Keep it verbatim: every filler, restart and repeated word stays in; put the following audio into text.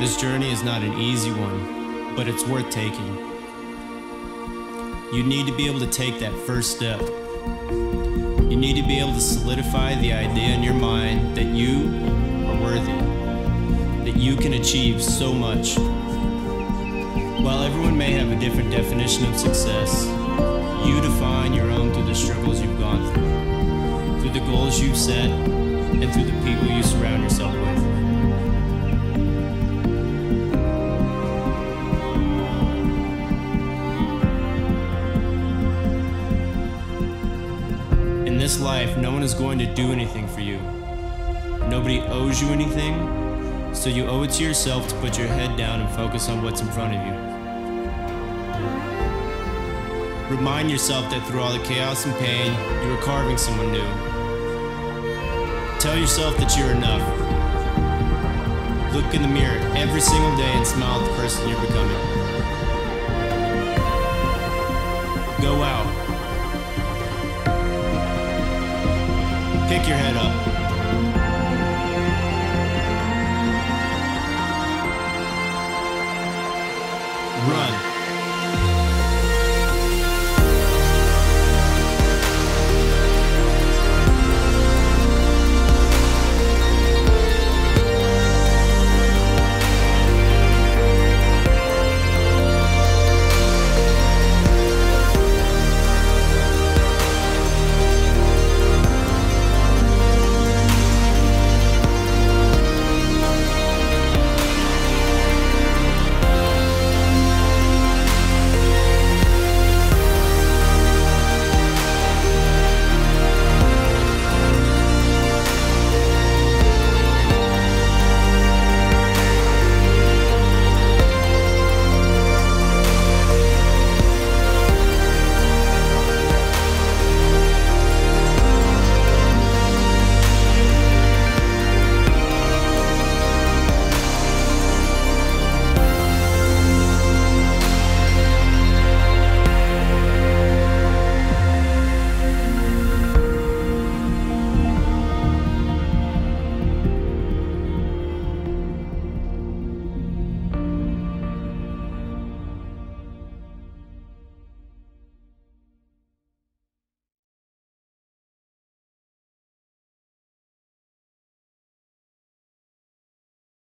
This journey is not an easy one, but it's worth taking. You need to be able to take that first step. You need to be able to solidify the idea in your mind that you are worthy, that you can achieve so much. While everyone may have a different definition of success, you define your own through the struggles you've gone through, through the goals you've set, and through the people you surround yourself with. In this life, no one is going to do anything for you. Nobody owes you anything, so you owe it to yourself to put your head down and focus on what's in front of you. Remind yourself that through all the chaos and pain, you are carving someone new. Tell yourself that you're enough. Look in the mirror every single day and smile at the person you're becoming. Go out. Pick your head up. Run.